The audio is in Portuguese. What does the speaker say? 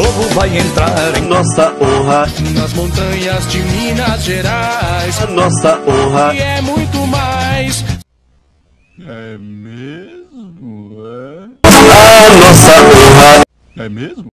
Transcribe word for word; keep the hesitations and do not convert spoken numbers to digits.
novo vai entrar em nossa honra, nas montanhas de Minas Gerais. a nossa honra. E é muito mais. É mesmo? É? A nossa honra. É mesmo?